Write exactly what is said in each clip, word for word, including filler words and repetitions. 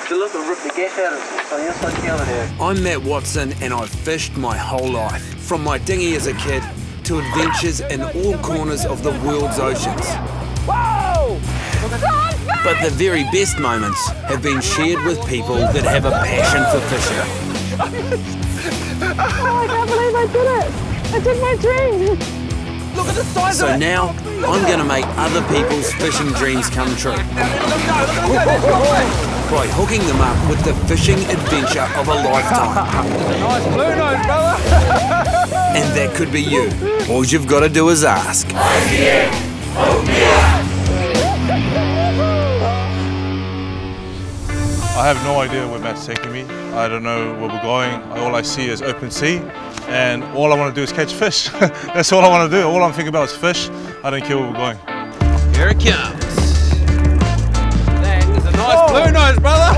I'm Matt Watson and I've fished my whole life, from my dinghy as a kid to adventures in all corners of the world's oceans. Whoa! But the very best moments have been shared with people that have a passion for fishing. Oh, I can't believe I did it! I did my dream! Look at the size so of it! So now, I'm going to make other people's fishing dreams come true. By hooking them up with the fishing adventure of a lifetime. Nice blue nose, brother! And that could be you. All you've got to do is ask. I have no idea where Matt's taking me. I don't know where we're going. All I see is open sea, and all I want to do is catch fish. That's all I want to do. All I'm thinking about is fish. I don't care where we're going. Here it comes. That is a nice oh. blue nose, brother!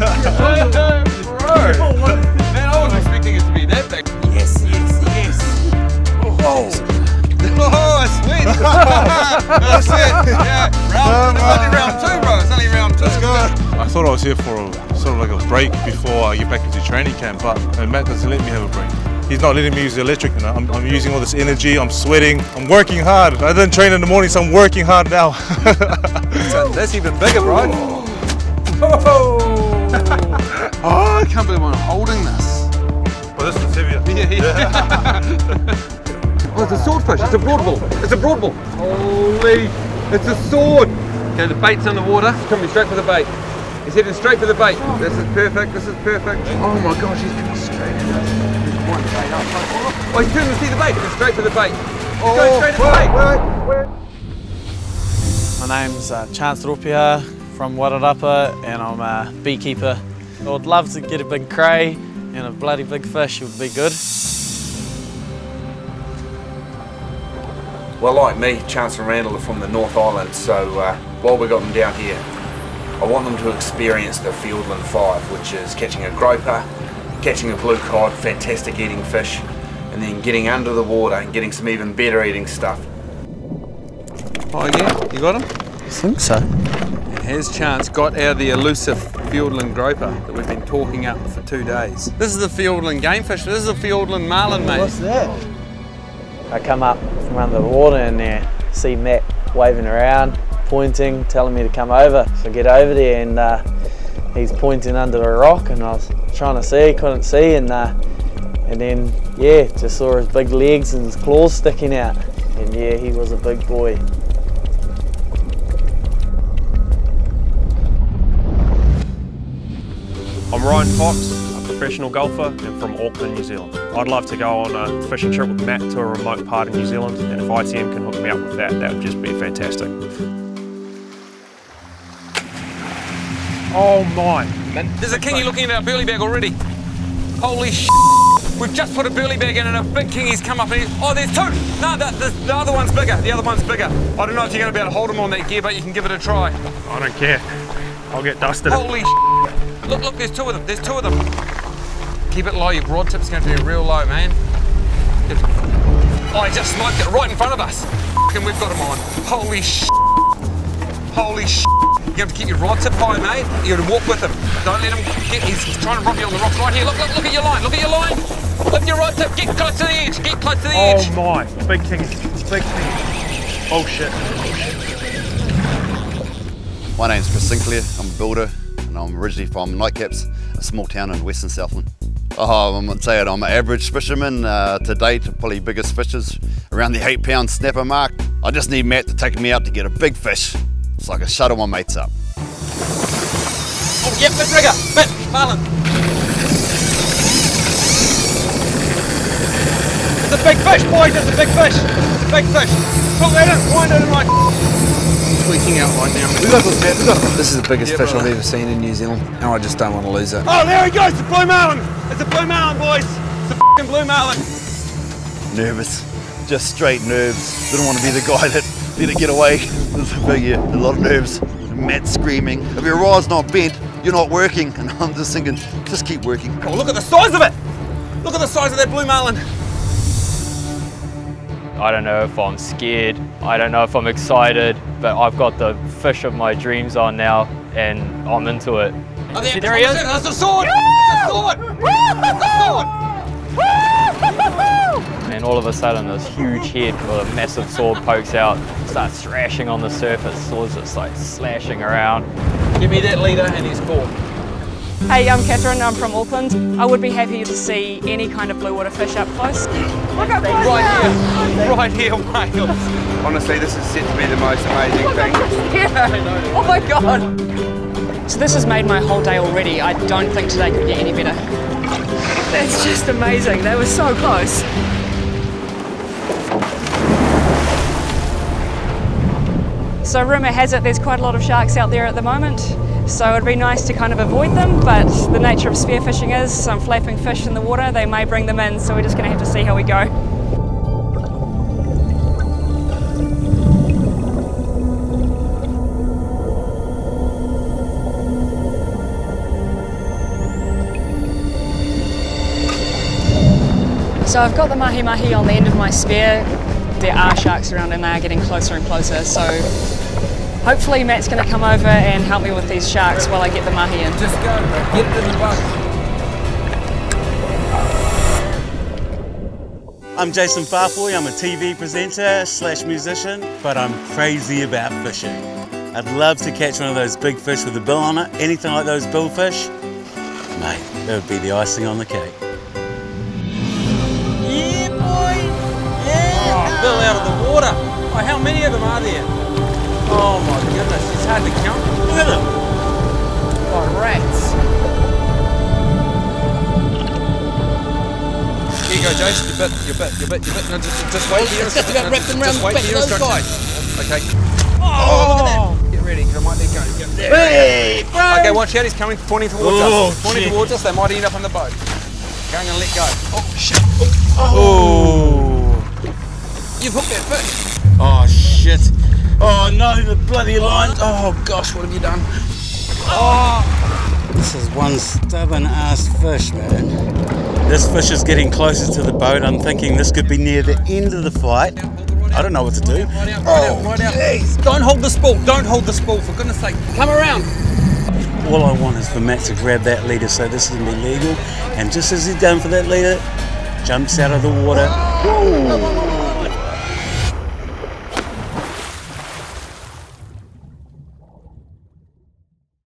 Oh. Bro. Man, I wasn't expecting it to be that big. Yes, yes, yes. Oh, oh sweet! That's it. Yeah, round, it's only round two, bro. It's only round two. Let's go. I thought I was here for a, sort of like a break before I get back into training camp, but uh, Matt doesn't let me have a break. He's not letting me use the electric, you know. I'm, I'm using all this energy, I'm sweating, I'm working hard. I didn't train in the morning, so I'm working hard now. So that's even bigger, bro. Oh. Oh, I can't believe I'm holding this. Well, this is heavier. Yeah, yeah. Oh, it's a swordfish. It's a broadbill. It's a broadbill. Holy, it's a sword. Okay, the bait's in the water. He's coming straight for the bait. He's heading straight for the bait. This is perfect. This is perfect. Oh my gosh, he's coming straight at us. Oh, he's turning to see the bait. He's straight for the bait. He's oh, going straight for the bait. Wait, wait. My name's uh, Chance Rupia from Wairarapa, and I'm a beekeeper. I would love to get a big cray, and a bloody big fish would be good. Well, like me, Chance and Randall are from the North Island, so uh, while we got them down here, I want them to experience the Fiordland Five, which is catching a groper, catching a blue cod, fantastic eating fish, and then getting under the water and getting some even better eating stuff. Oh yeah, you got him? I think so. And here's Chance got out of the elusive Fiordland groper that we've been talking up for two days. This is the Fiordland game fish. This is the Fiordland marlin, mate. What's that? I come up from under the water and uh, see Matt waving around, pointing, telling me to come over. So I get over there and uh, he's pointing under a rock, and I was trying to see, couldn't see, and uh, and then yeah, just saw his big legs and his claws sticking out, and yeah, he was a big boy. I'm Ryan Fox, a professional golfer and from Auckland, New Zealand. I'd love to go on a fishing trip with Matt to a remote part of New Zealand, and if I T M can hook me up with that, that would just be fantastic. Oh my! There's a kingy looking at our burley bag already. Holy sh! We've just put a burley bag in and a big kingy's come up and he's, oh, there's two! No, the, the, the other one's bigger. The other one's bigger. I don't know if you're going to be able to hold him on that gear, but you can give it a try. I don't care. I'll get dusted. Holy sh! Look, look, there's two of them. There's two of them. Keep it low. Your rod tip's going to be real low, man. Oh, he just sniped it right in front of us. And we've got him on. Holy sh! Holy sh! You have to keep your rod tip high, mate. You have to walk with him. Don't let him get. He's, he's trying to rock you on the rocks right here. Look, look, look at your line. Look at your line. Lift your rod tip. Get close to the edge. Get close to the edge. Oh my! Big king. Big king. Oh shit. My name's Chris Sinclair. I'm a builder, and I'm originally from Nightcaps, a small town in Western Southland. Oh, I'm say it. I'm an average fisherman uh, to date. Probably biggest fishes around the eight pound snapper mark. I just need Matt to take me out to get a big fish, so I can shuttle my mates up. Oh, yep, big rigger. Matt, marlin. It's a big fish, boys. It's a big fish. Big fish. Pull that in. Wind it in right. Tweaking out right now. We got this, Matt. We got this. This is the biggest yeah, fish brother. I've ever seen in New Zealand, and I just don't want to lose it. Oh, there he goes. It's a blue marlin. It's a blue marlin, boys. It's a f***ing blue marlin. Nervous, just straight nerves. Didn't want to be the guy that let it get away. There's a big, yeah, a lot of nerves. Matt screaming, if your rod's not bent, you're not working. And I'm just thinking, just keep working. Oh, look at the size of it. Look at the size of that blue marlin. I don't know if I'm scared, I don't know if I'm excited, but I've got the fish of my dreams on now and I'm into it. Oh, there, there he is. That's a sword! It's a sword! It's a sword! And all of a sudden this huge head with a massive sword pokes out, starts thrashing on the surface, swords just like slashing around. Give me that leader and he's caught. Hey, I'm Catherine, I'm from Auckland. I would be happy to see any kind of blue water fish up close. Look up close Right now. here, right here, Wales. Honestly, this is set to be the most amazing thing. Yeah. Oh my God. So this has made my whole day already. I don't think today could get any better. That's just amazing. They were so close. So rumour has it there's quite a lot of sharks out there at the moment. So it'd be nice to kind of avoid them, but the nature of spearfishing is some flapping fish in the water, they may bring them in, so we're just going to have to see how we go. So I've got the mahi-mahi on the end of my spear. There are sharks around and they are getting closer and closer, so hopefully Matt's going to come over and help me with these sharks while I get the mahi in. Just go, get it in the boat. I'm Jason Farfoy, I'm a T V presenter slash musician, but I'm crazy about fishing. I'd love to catch one of those big fish with a bill on it, anything like those billfish. Mate, that would be the icing on the cake. Yeah, boy! Yeah! Oh, Bill out of the water! Oh, how many of them are there? Oh my goodness, it's hard to count. Look at them! Oh, rats! Here you go, Jason. Your bit, your bit, your bit, your bit. No, just, just wait here. Just about wrap them around the back of those guys. Okay. Oh, look at that. Get ready, because I might let go. Get there. Hey, bro! Okay, watch out. He's coming, pointing towards Oh, us. Pointing shit. towards us. They might end up on the boat. Going and let go. Oh shit! Oh! You've hooked that fish. Oh shit! Oh no, the bloody line! Oh gosh, what have you done? Oh! This is one stubborn ass fish, man. This fish is getting closer to the boat. I'm thinking this could be near the end of the fight. I don't know what to do. Right out, right out, right out. Jeez. Don't hold the spool. Don't hold the spool. For goodness sake, come around. All I want is for Matt to grab that leader so this is going to be legal. And just as he's going for that leader, jumps out of the water. Whoa.